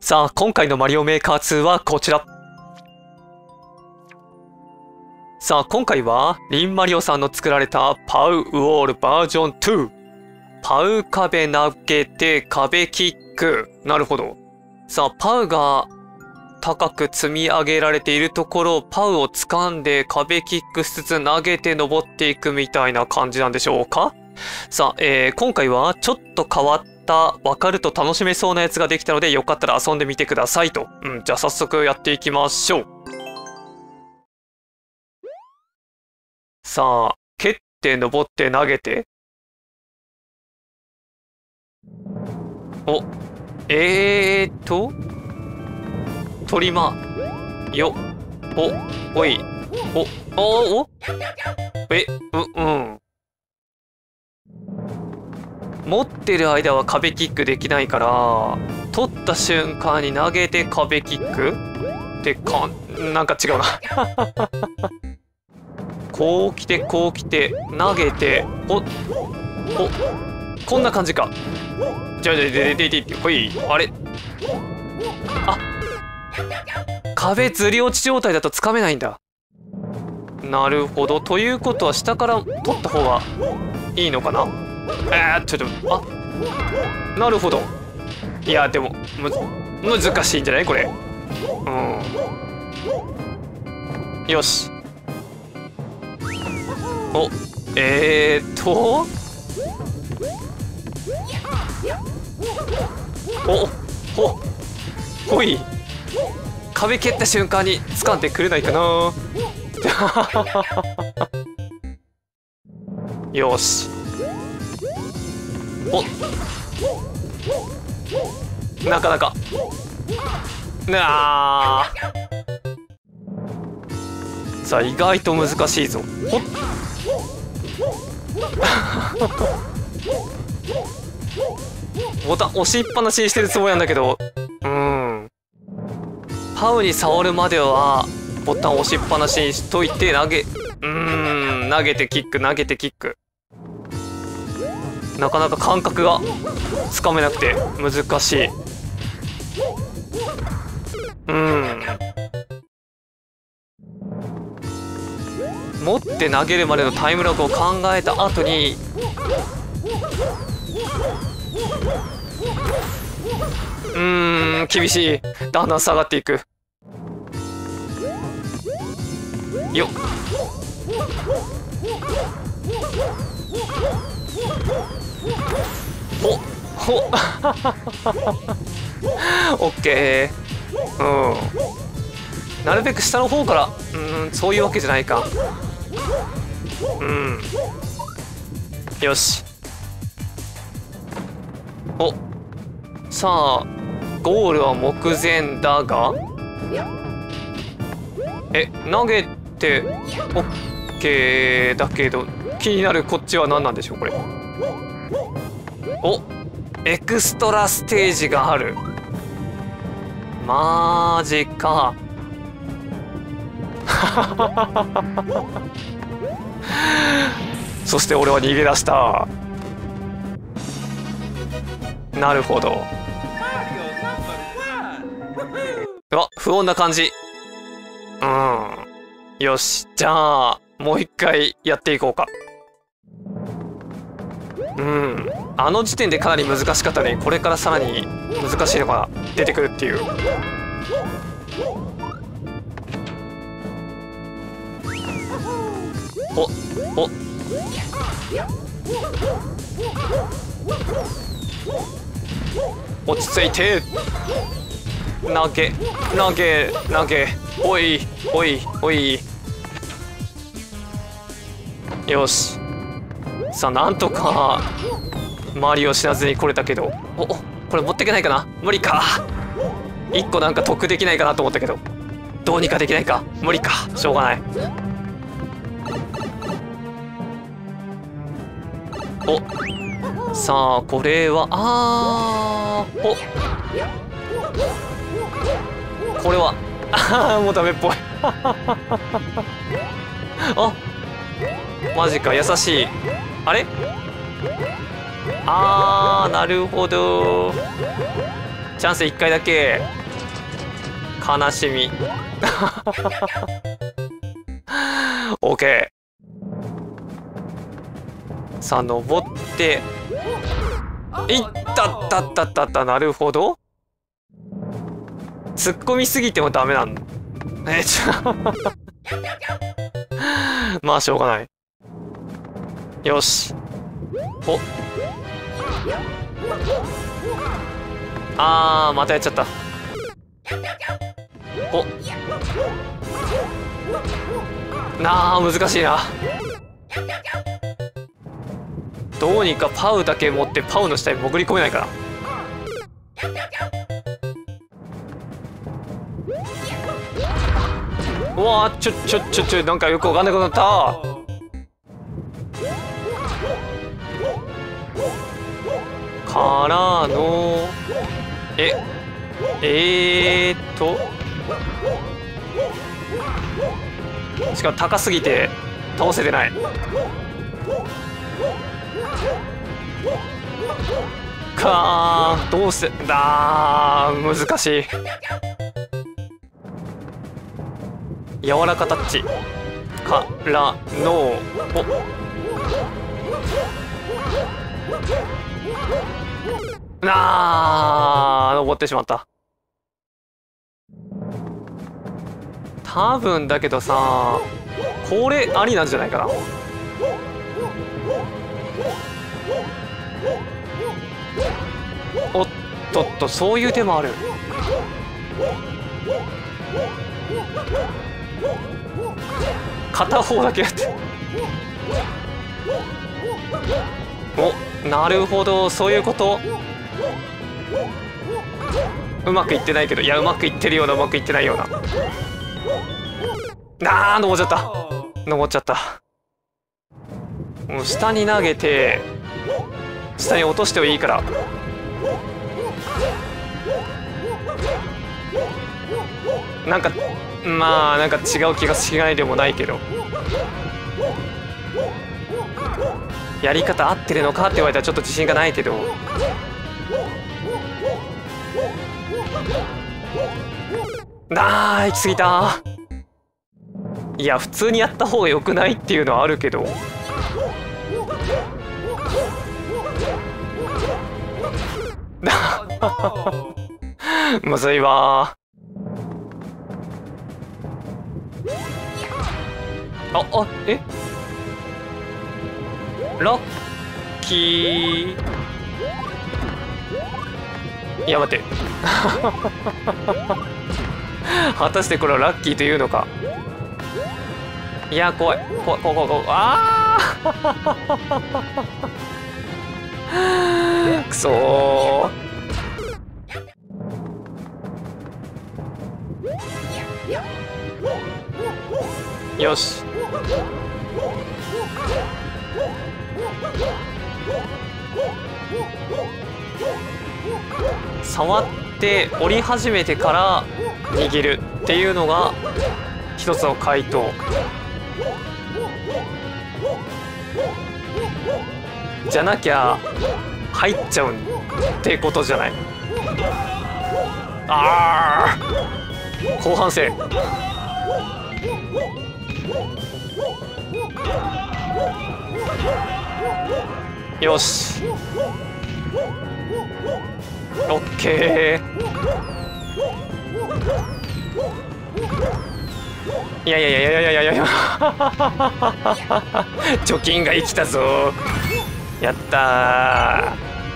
さあ、今回のマリオメーカー2はこちら。さあ、今回はリンマリオさんの作られたパウウォールバージョン2。パウ壁投げて壁キック。なるほど。さあ、パウが高く積み上げられているところをパウを掴んで壁キックしつつ投げて登っていくみたいな感じなんでしょうか。さあ、今回はちょっと変わった分かると楽しめそうなやつができたので、よかったら遊んでみてくださいと。じゃあ早速やっていきましょう。さあ、蹴って登って投げて。お、トリマよ、おい、お、持ってる間は壁キックできないから、取った瞬間に投げて壁キックってなんか違うな。こう来て、投げて、こんな感じか。じゃあ、ほい、あれあ、壁ずり落ち状態だとつかめないんだ。なるほど。ということは下から取った方がいいのかな。なるほど。いや、でも難しいんじゃないこれ。よし。ほい。壁蹴った瞬間に掴んでくれないかな。よし。なかなか。さあ、意外と難しいぞ。ボタン押しっぱなしにしてるつもりなんだけど、パウに触るまではボタン押しっぱなしにしといて投げてキック、なかなか感覚がつかめなくて難しい。持って投げるまでのタイムラグを考えた後に厳しい。だんだん下がっていくよっ。オッケー。なるべく下の方から。そういうわけじゃないか。よし。さあ、ゴールは目前だが、投げて OK だけど、気になるこっちは何なんでしょうこれ。エクストラステージがある。マジか。そして俺は逃げ出した。なるほど。不穏な感じ。よし。じゃあもう一回やっていこうか。あの時点でかなり難しかったね。これからさらに難しいのが出てくるっていう。落ち着いて。投げ。おい。よし。さあ、なんとか周りを死なずに来れたけど、これ持っていけないかな。無理か。1個なんか得できないかなと思ったけど、どうにかできないか。無理か。しょうがない。さあ、これはこれはもうダメっぽい。マジか。優しい。あれなるほど。 チャンス1回だけ。悲しみ。OK。さあ登っていったったったったった。なるほど。突っ込みすぎてもダメなんだ。まあしょうがない。よし。お、またやっちゃった。お、難しいな。どうにかパウだけ持ってパウの下に潜り込めないかな。うわー、ちょなんかよくわかんなくなった。からのしかも高すぎて倒せてない。どうせ難しい。柔らかタッチからの登ってしまった。多分だけどさ、これありなんじゃないかな。おっとっと、そういう手もある。片方だけやって。お、なるほど、そういうこと。うまくいってないけど、いや、うまくいってるような、うまくいってないような。登っちゃった。登っちゃった。もう下に投げて下に落としてもいいから。なんかなんか違う気がしないでもないけど、やり方合ってるのかって言われたらちょっと自信がないけど。行き過ぎた。いや、普通にやった方が良くないっていうのはあるけど。むずいわ。ラッキー。いや待って果たしてこれはラッキーというのか。いや怖い。くそー。よし。触って折り始めてから握るっていうのが一つの回答。じゃなきゃ入っちゃうってことじゃない。後半戦。よし、オッケー。いや貯金が生きたぞ。やった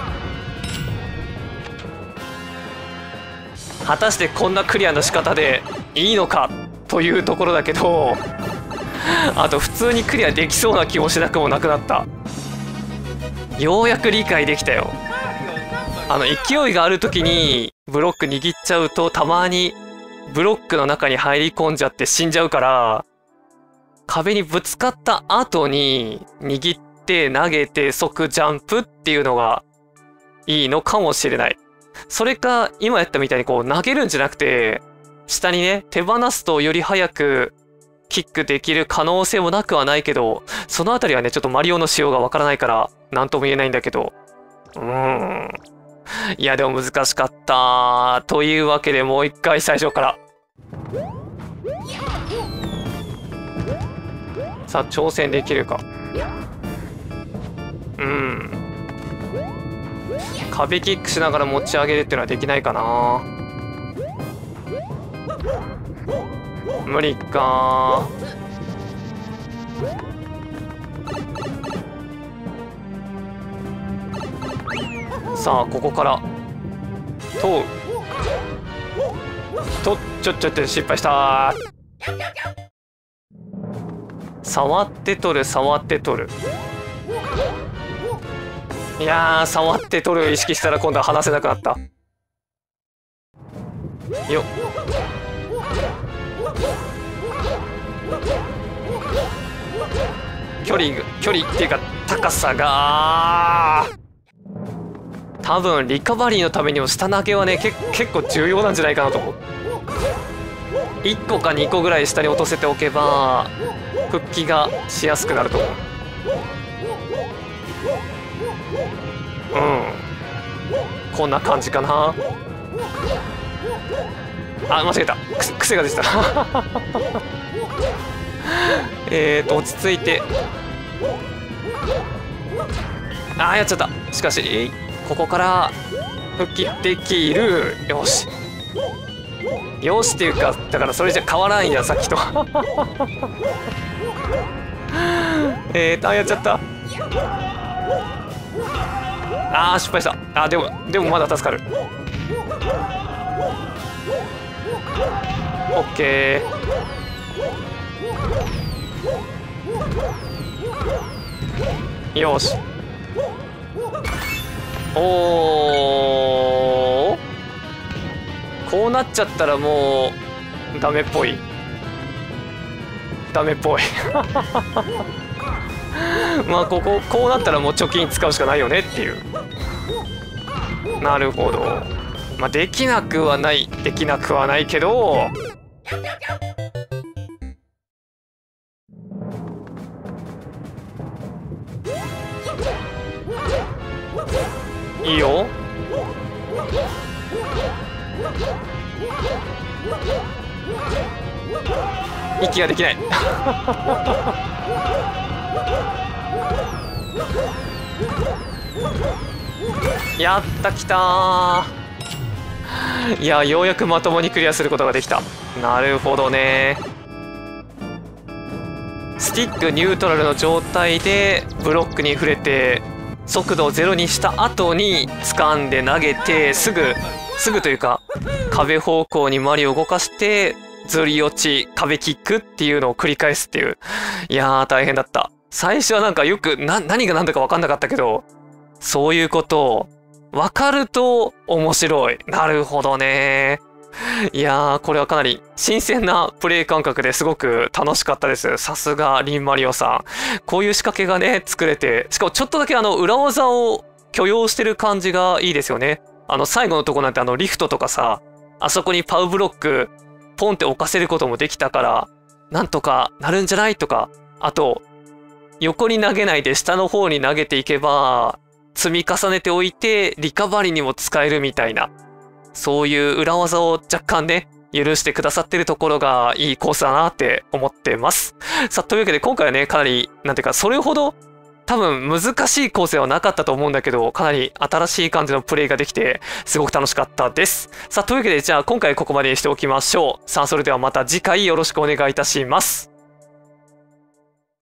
ー。果たしてこんなクリアの仕方でいいのかというところだけど、あと普通にクリアできそうな気もしなくもなくなった。ようやく理解できたよ。勢いがある時にブロック握っちゃうとたまにブロックの中に入り込んじゃって死んじゃうから、壁にぶつかった後に握って投げて即ジャンプっていうのがいいのかもしれない。それか今やったみたいにこう投げるんじゃなくて下にね手放すとより早くキックできる可能性もなくはないけど、そのあたりはねちょっとマリオの仕様がわからないから何とも言えないんだけど、 いや、でも難しかった。というわけでもう一回最初から。さあ、挑戦できるか。壁キックしながら持ち上げるっていうのはできないかな。無理か。さあ、ここから問うと、ちょっと失敗した。触って取る、触って取る。いやー、触って取る意識したら今度は離せなくなった。よっ。距離っていうか高さが多分リカバリーのためにも下投げはね結構重要なんじゃないかなと思う。1個か2個ぐらい下に落とせておけば復帰がしやすくなると思う。こんな感じかな。あ、間違えた。癖が出てた。落ち着いて。あー、やっちゃった。しかしここから復帰できる。よしよしっていうか、だからそれじゃ変わらんやさっきと。やっちゃった。あー、失敗した。あ、でもまだ助かる。オッケー。よし。おー、こうなっちゃったらもうダメっぽい。まあこうなったらもう貯金使うしかないよねっていう。なるほど。まあできなくはないけど、いいよ。息ができない。やった、きたー。いや、ようやくまともにクリアすることができた。なるほどね。スティックニュートラルの状態でブロックに触れて速度をゼロにした後に掴んで投げて、すぐというか壁方向にマリを動かしてずり落ち壁キックっていうのを繰り返すっていう。いやー、大変だった。最初はなんかよく何が何だか分かんなかったけど、そういうことを分かると面白い。なるほどね。いやー、これはかなり新鮮なプレイ感覚ですごく楽しかったです。さすがリンマリオさん。こういう仕掛けがね作れて、しかもちょっとだけ裏技を許容してる感じがいいですよね。最後のとこなんてリフトとかさ、あそこにパウブロックポンって置かせることもできたから、なんとかなるんじゃないとか、あと横に投げないで下の方に投げていけば積み重ねておいてリカバリーにも使えるみたいな、そういう裏技を若干ね許してくださってるところがいいコースだなって思ってます。さあ、というわけで今回はねかなりなんていうか、それほど多分難しい構成はなかったと思うんだけど、かなり新しい感じのプレイができてすごく楽しかったです。さあ、というわけでじゃあ今回ここまでにしておきましょう。さあ、それではまた次回よろしくお願いいたします。